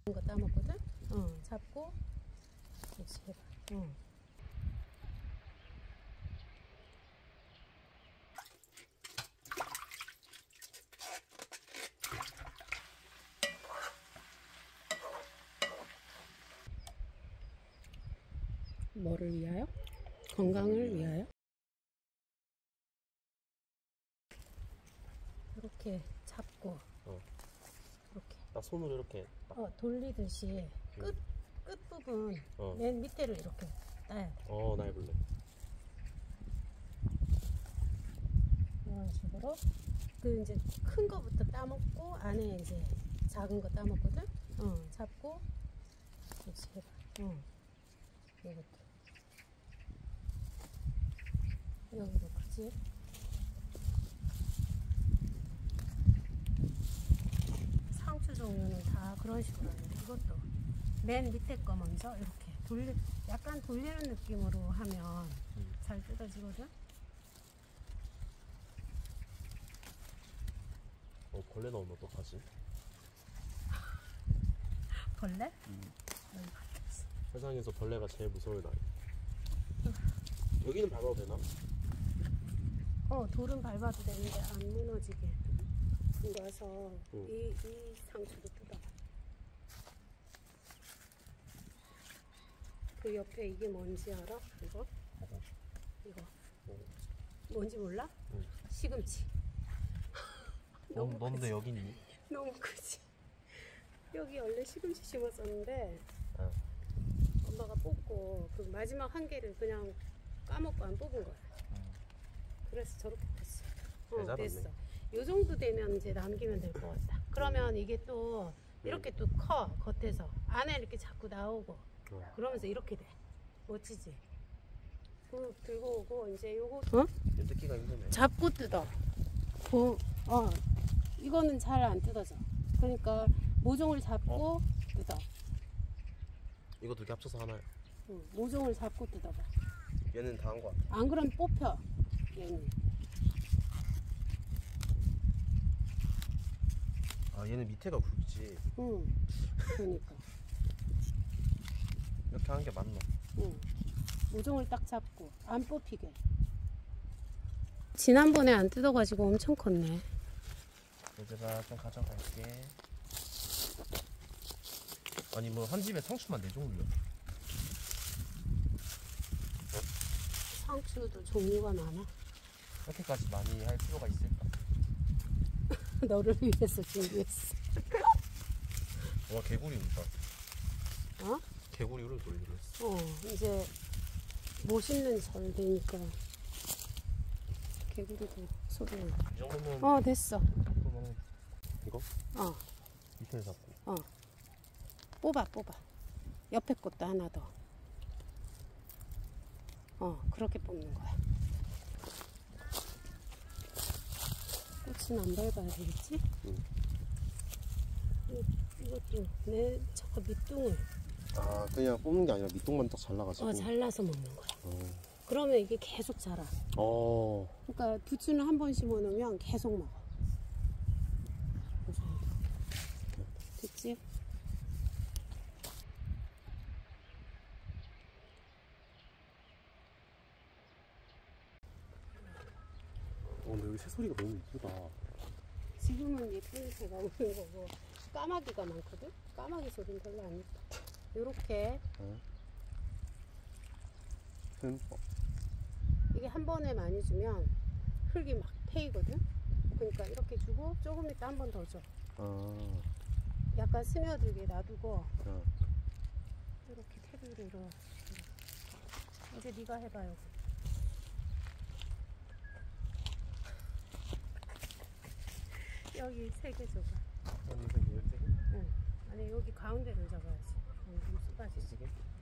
거 따먹거든? 잡고, 그렇지, 해봐. 뭐를 위하여? 건강을 위하여? 이렇게 잡고, 이렇게. 딱 손으로 이렇게 딱. 돌리듯이 끝부분 맨 밑에를 이렇게 따야 돼. 나 해볼래. 이런 식으로. 그 이제 큰 거부터 따먹고 안에 이제 작은 거 따먹거든. 잡고, 그렇지, 해봐. 이것도. 여기도 크지? 상추 종류는 다 그런 식으로 하는데 이것도 맨 밑에 거 먼저 이렇게 약간 돌리는 느낌으로 하면 잘 뜯어지거든? 벌레 나오면 어떡하지? 벌레? 세상에서 벌레가 제일 무서울 나이. 여기는 밟아도 되나? 돌은 밟아도 되는데 안 무너지게. 와서 이 상추도 뜯어봐. 그 옆에 이게 뭔지 알아? 이거? 뭔지 몰라? 시금치. 넌 근데 여기 있니? 너무 크지? 여기 원래 시금치 심었었는데 엄마가 뽑고 그 마지막 한 개를 그냥 까먹고 안 뽑은 거야. 그래서 저렇게 됐어. 됐어. 요 정도 되면 이제 남기면 될 것 같다. 그러면 이게 또 이렇게 또 커, 겉에서 안에 이렇게 자꾸 나오고 그러면서 이렇게 돼. 멋지지? 그 들고 오고 이제 요거 뜯기가 힘드네. 잡고 뜯어. 이거는 잘 안 뜯어져. 그러니까 모종을 잡고 뜯어. 이거 두 개 합쳐서 하나야. 모종을 잡고 뜯어봐. 얘는 다 한 거 같아. 안 그러면 뽑혀. 얘는. 얘는 밑에가 굵지. 그러니까. 이렇게 하는 게 맞나? 모종을 딱 잡고 안 뽑히게. 지난번에 안 뜯어가지고 엄청 컸네. 얘들아 좀 가져갈게. 아니 뭐 한 집에 상추만 4종류야. 상추도 종류가 많아. 그렇게까지 많이 할 필요가 있을까? 너를 위해서 준비했어. 와 개구리 울다. 개구리 울을 돌리기로 했어. 이제 못 심는 절 되니까 개구리도 소리. 이 정도면 됐어. 이거? 밑에 잡고. 뽑아. 옆에 것도 하나 더. 그렇게 뽑는 거야. 꽃은 안 밟아야 되겠지? 이것도 저거 밑둥을. 그냥 뽑는 게 아니라 밑동만 딱 잘라가지고. 잘라서 먹는 거야. 그러면 이게 계속 자라. 그러니까 부추는 한 번 심어 놓으면 계속 먹어. 됐지? 근데 여기 새소리가 너무 이쁘다. 지금은 예쁜 새가 오는 거고 까마귀가 많거든? 까마귀 소리는 별로 안 예뻐. 요렇게 이게 한 번에 많이 주면 흙이 막 패이거든? 그러니까 이렇게 주고 조금 이따 한 번 더 줘. 약간 스며들게 놔두고 이렇게 테두리로. 이제 네가 해봐. 여기 3개 줘봐. 아니 여기 가운데를 잡아야지. 좀 쏟아지지.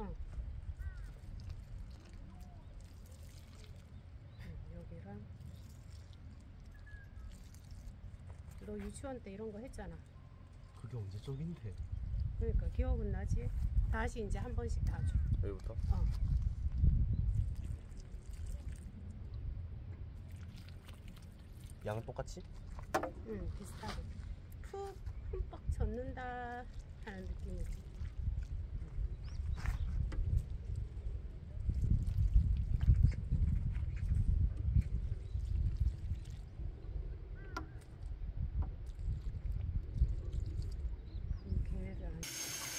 여기랑. 너 유치원 때 이런 거 했잖아. 그게 언제 적인데? 그러니까 기억은 나지? 다시 이제 한 번씩 다 줘. 여기부터? 양은 똑같이? 비슷하게. 푹 흠뻑 젖는다 하는 느낌이지. 걔네들 안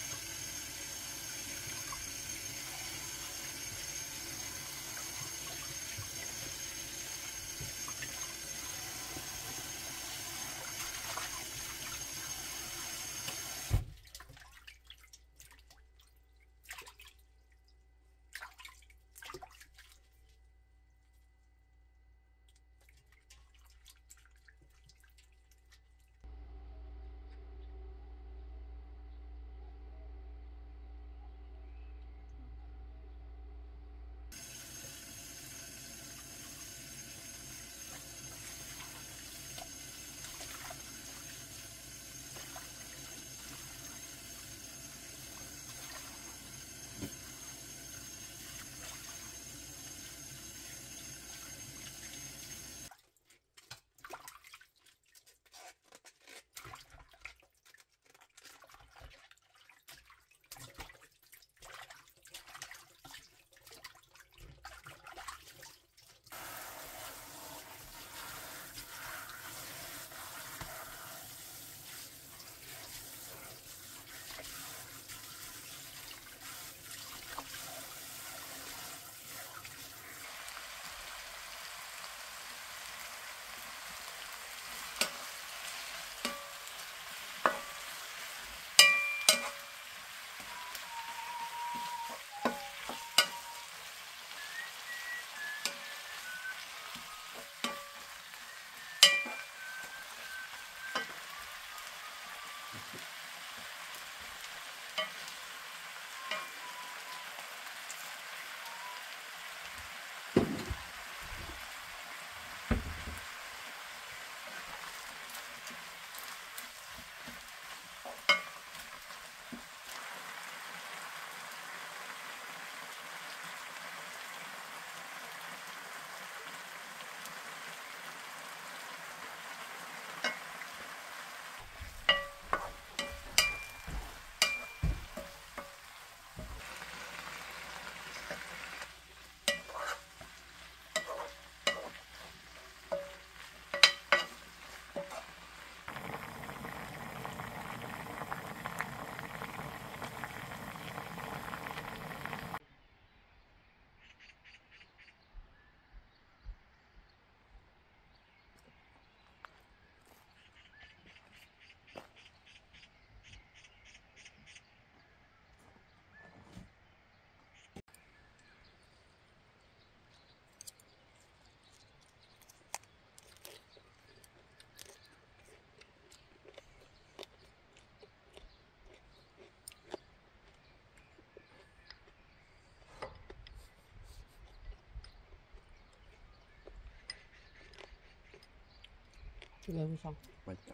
왜 웃어? 맛있다.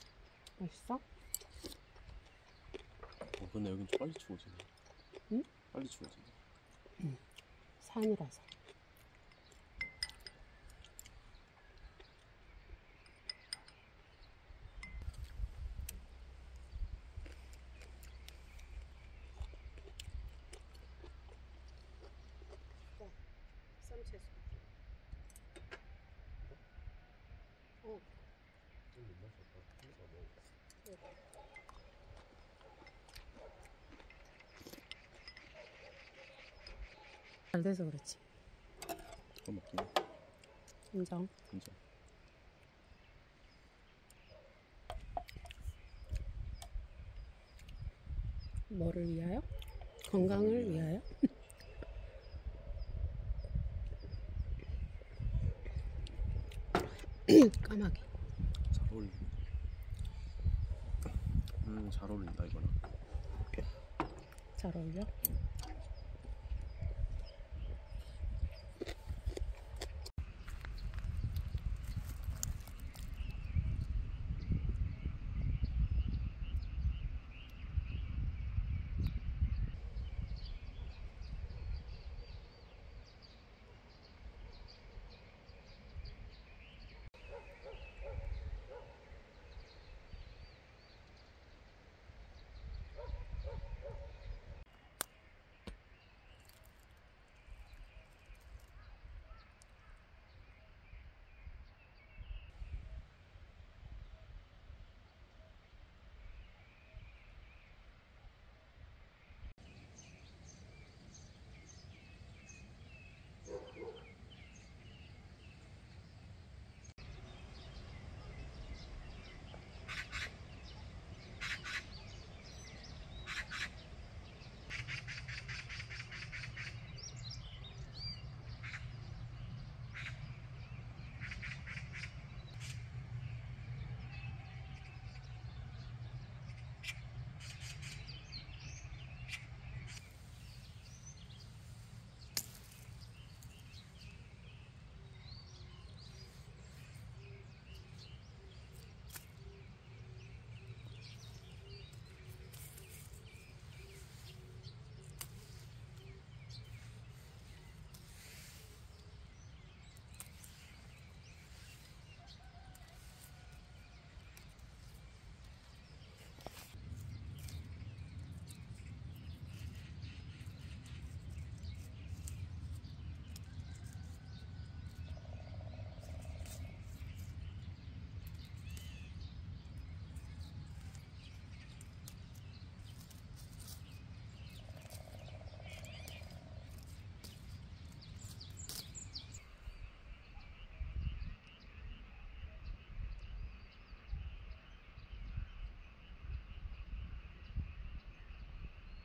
맛있어? 근데 여긴 좀 빨리 추워지네. 응? 빨리 추워지네. 응. 산이라서. 쌈채소. 어. 잘 돼서 그렇지. 더 먹긴 해. 인정. 인정. 뭐를 위하여? 건강을 위하여? 까마귀. 잘 어울린다. 잘 어울린다 이거는. 잘 어울려?